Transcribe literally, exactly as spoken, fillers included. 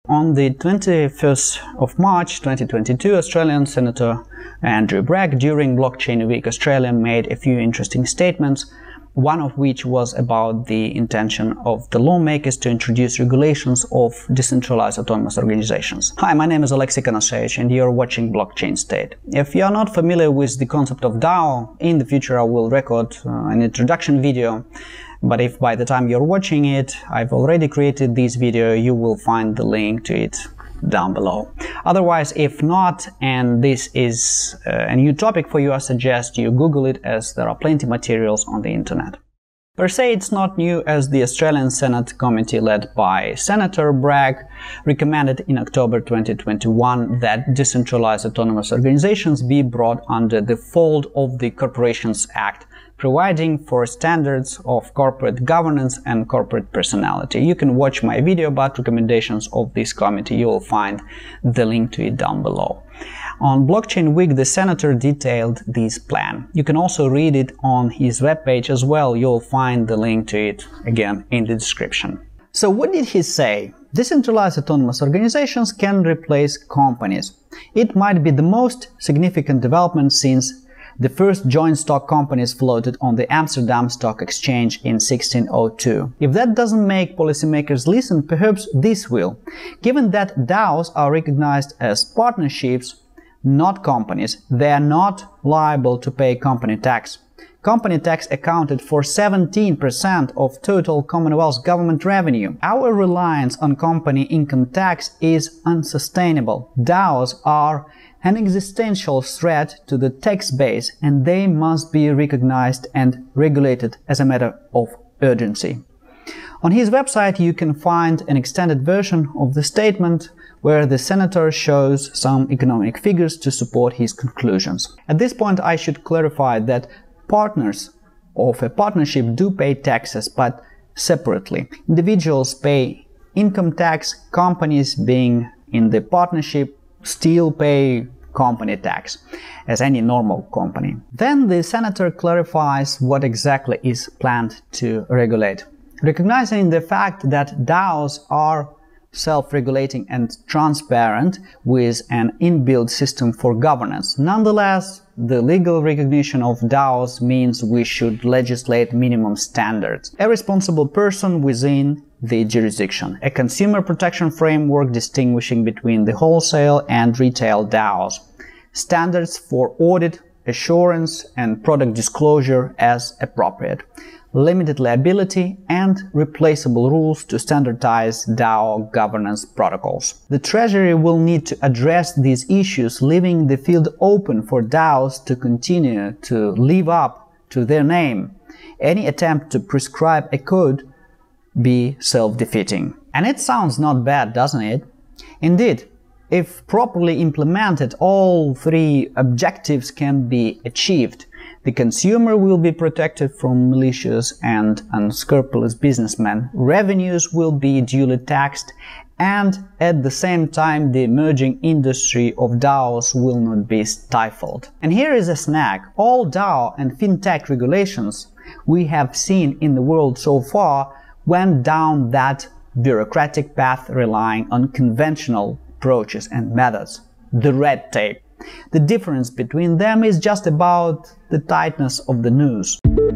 On the twenty-first of March twenty twenty-two, Australian Senator Andrew Bragg, during Blockchain Week Australia, made a few interesting statements, one of which was about the intention of the lawmakers to introduce regulations of decentralized autonomous organizations. Hi, my name is Alexei Konosevich and you're watching Blockchain State. If you're not familiar with the concept of DAO, in the future I will record uh, an introduction video, but if by the time you're watching it I've already created this video, you will find the link to it down below. Otherwise, if not, and this is uh, a new topic for you, I suggest you Google it, as there are plenty of materials on the internet. Per se, it's not new, as the Australian Senate committee led by Senator Bragg recommended in October twenty twenty-one that decentralized autonomous organizations be brought under the fold of the Corporations Act, providing for standards of corporate governance and corporate personality. You can watch my video about recommendations of this committee. You will find the link to it down below. On Blockchain Week, the senator detailed this plan. You can also read it on his webpage as well. You'll find the link to it again in the description. So what did he say? Decentralized autonomous organizations can replace companies. It might be the most significant development since the first joint stock companies floated on the Amsterdam Stock Exchange in sixteen oh two. If that doesn't make policymakers listen, perhaps this will. Given that DAOs are recognized as partnerships, not companies, they are not liable to pay company tax. Company tax accounted for seventeen percent of total Commonwealth government revenue. Our reliance on company income tax is unsustainable. DAOs are an existential threat to the tax base, and they must be recognized and regulated as a matter of urgency. On his website you can find an extended version of the statement where the senator shows some economic figures to support his conclusions. At this point I should clarify that partners of a partnership do pay taxes, but separately. Individuals pay income tax, companies being in the partnership still pay company tax, as any normal company. Then the senator clarifies what exactly is planned to regulate. Recognizing the fact that DAOs are self-regulating and transparent with an inbuilt system for governance. Nonetheless, the legal recognition of DAOs means we should legislate minimum standards. A responsible person within the jurisdiction. A consumer protection framework distinguishing between the wholesale and retail DAOs. Standards for audit, assurance and product disclosure as appropriate. Limited liability and replaceable rules to standardize DAO governance protocols. The Treasury will need to address these issues, leaving the field open for DAOs to continue to live up to their name. Any attempt to prescribe a code be self-defeating. And it sounds not bad, doesn't it? Indeed, if properly implemented, all three objectives can be achieved. The consumer will be protected from malicious and unscrupulous businessmen, revenues will be duly taxed, and at the same time the emerging industry of DAOs will not be stifled. And here is a snag. All DAO and fintech regulations we have seen in the world so far went down that bureaucratic path, relying on conventional approaches and methods, the red tape. The difference between them is just about the tightness of the noose.